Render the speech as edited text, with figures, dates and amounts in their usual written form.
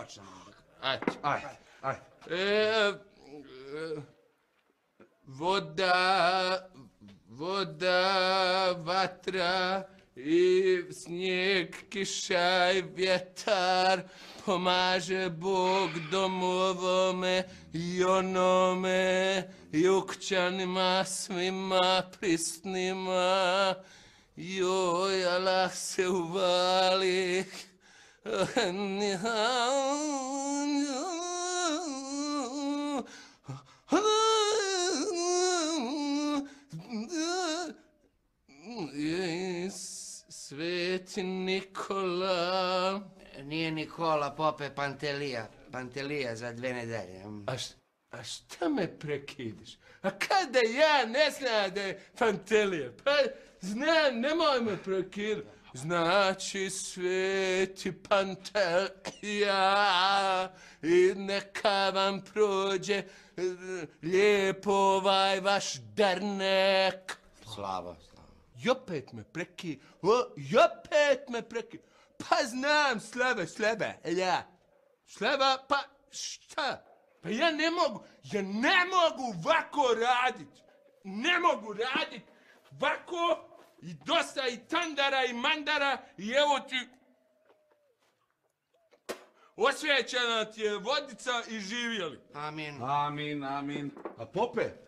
počnemo. Ajde. Ajde. Voda, vatra i snijeg, kiša i vjetar, pomaže Bog domu ovome i onome, i ukćanima svima prisnima. Joj, Allah se uvali. Sveti Nikola. Nije Nikola, pope, Pantelija za 2 nedelje. A šta me prekidiš? A kada ja ne znam da je Pantelija? Pa znam, nemoj me prekidati. Znači, sveti Pantelija, i neka vam prođe lijepo ovaj vaš dernek. Slava. I opet me preki. Pa znam, Slava, pa šta? Pa ja ne mogu ovako radit. Ne mogu radit ovako i dosta i tandara i mandara i evo ti osvećena ti je vodica i živjeli. Amin. Amin. A pope,